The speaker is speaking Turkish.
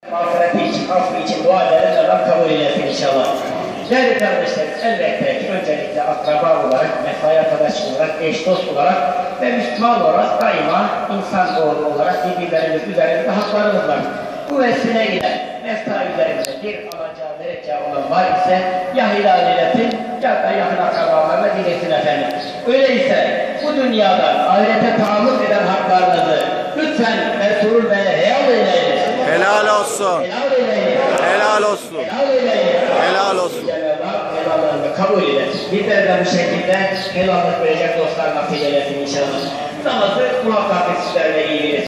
Mağfireti için, affı için dua ederiz, Allah kabul eylesin inşallah. Değerli kardeşlerim, elbette ki öncelikle akraba olarak, mesai arkadaş olarak, eş dost olarak ve Müslüman olarak daima insan doğru olarak birbirlerimiz üzerinde haklarımız var. Bu vesile ile mesai üzerinde bir alacağı, vereceği olan var ise ya hilal eylesin ya da yakın akrabalarla dilesin efendim. Öyleyse bu dünyadan ahirete taalluk eden haklarınızı lütfen Ertuğrul Bey'e helal eyleyin. Helal olsun. Helal eyleyin. Helal olsun. Helal eyleyin. Helal olsun. Helallarını kabul eylesin. Bizler de bu şekilde helallık verecek dostlar nasip eylesin inşallah. Namazı muhakkak sizlerle ilgili.